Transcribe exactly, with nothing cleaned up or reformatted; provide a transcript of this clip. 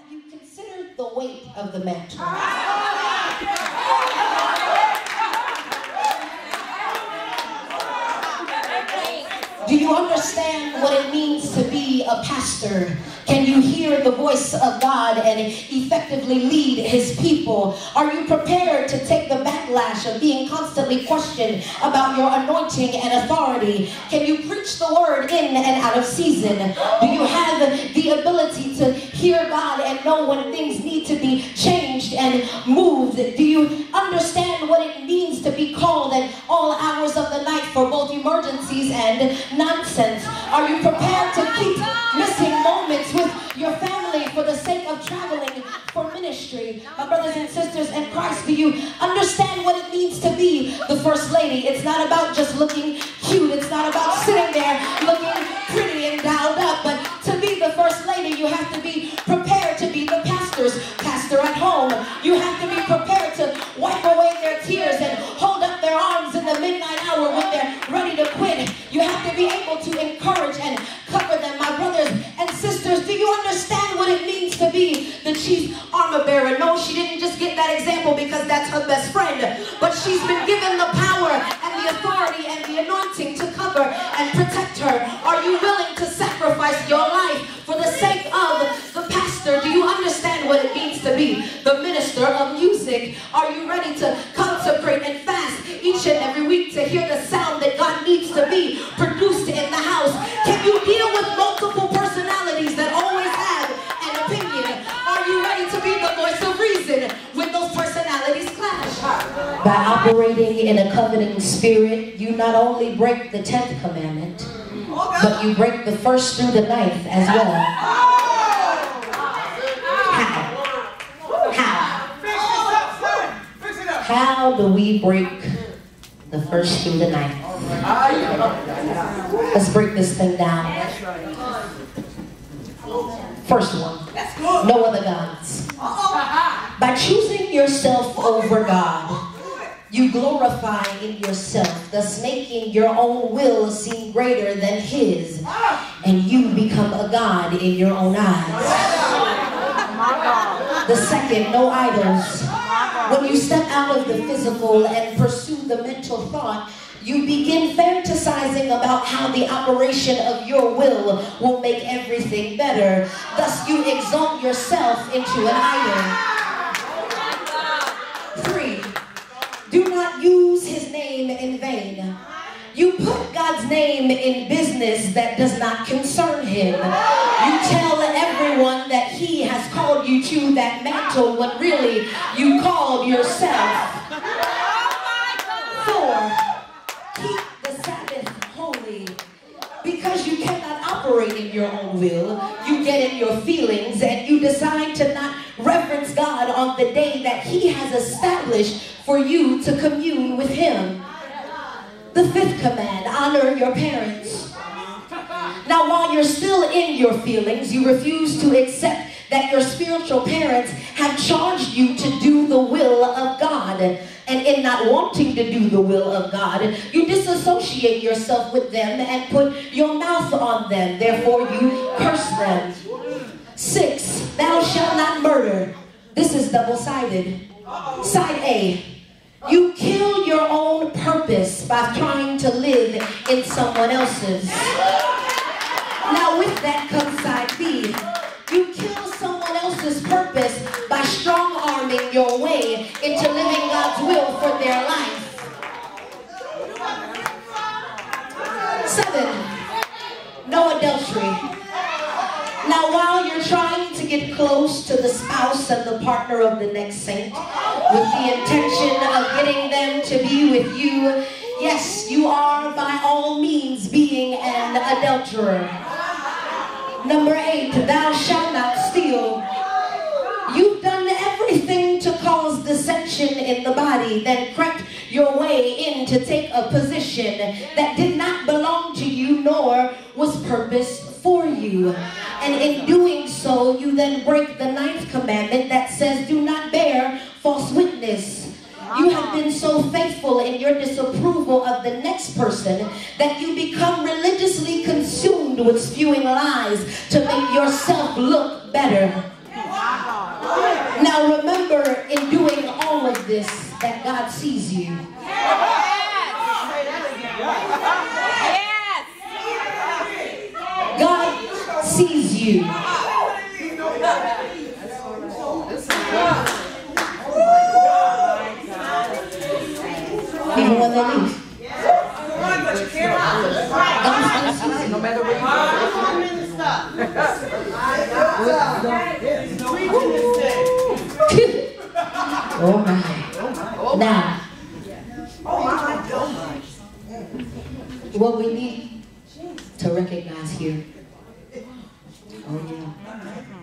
Have you considered the weight of the mantle? Do you understand what it means to be a pastor? Can you hear the voice of God and effectively lead his people? Are you prepared to take the backlash of being constantly questioned about your anointing and authority? Can you preach the word in and out of season? Do you have the ability to hear God and know when things need to be changed and moved? Do you understand what it means to be called at all hours of the night for both emergencies and nonsense? Are you prepared to keep missing moments with your family for the sake of traveling for ministry? My brothers and sisters in Christ, do you understand what it means to be the first lady? It's not about just looking cute. It's not about sitting there looking pretty and dialed up. But to be the first lady, you have to be prepared to be the pastor's pastor at home. You have to be prepared to wipe away their tears and hold up their arms in the midnight hour when they're ready to quit. You have to be able to encourage and cover them. My brothers and sisters, do you understand what it means to be the chief armor bearer? No, she didn't just get that example because that's her best friend, but she's been given the power and the authority and the anointing to cover and protect her. Are you willing to sacrifice your life for the sake of the pastor? Do you understand what it means to be the minister of music? Are you ready to consecrate and fast each and every week to hear the sound that God needs to be produced in the house? Can you deal with multiple personalities that always have an opinion? Are you ready to be the voice of reason when those personalities clash? By operating in a covenant spirit, you not only break the tenth commandment, but you break the first through the ninth as well. How? How? How do we break the first through the ninth? Let's break this thing down. First one, no other gods. By choosing yourself over God, you glorify in yourself, thus making your own will seem greater than his, and you become a god in your own eyes. The second, no idols. When you step out of the physical and pursue the mental thought, you begin fantasizing about how the operation of your will will make everything better. Thus, you exalt yourself into an idol. Three, do not use his name in vain. You put God's name in business that does not concern him. You tell everyone that he has called you to that mantle when really you called yourself. Four, keep the Sabbath holy. Because you cannot operate in your own will, you get in your feelings and you decide to not reverence God on the day that he has established for you to commune with him. The fifth command, honor your parents. Now, while you're still in your feelings, you refuse to accept that your spiritual parents have charged you to do the will of God. And in not wanting to do the will of God, you disassociate yourself with them and put your mouth on them. Therefore, you curse them. Six, thou shalt not murder. This is double-sided. Side A, you kill your own purpose by trying to live in someone else's. Now with that comes side B. You kill someone else's purpose by strong-arming your way into living God's will for their life. Seven, no adultery. Now while you're trying to get close to the spouse and the partner of the next saint with the intention of getting them to be with you, yes, you are by all means being an adulterer. Number eight, thou shalt not steal. You've done everything to cause dissension in the body, then crept your way in to take a position that did not belong to you nor was purposed for you. And in doing so, you then break the ninth commandment that says, do not bear false witness. You have been so faithful in your disapproval of the next person that you become religiously consumed with spewing lies to make yourself look better. this, that God sees you. God sees you. Even when they leave. God still sees you. No matter where you go. Oh my. Now, what we need to recognize here. Oh yeah.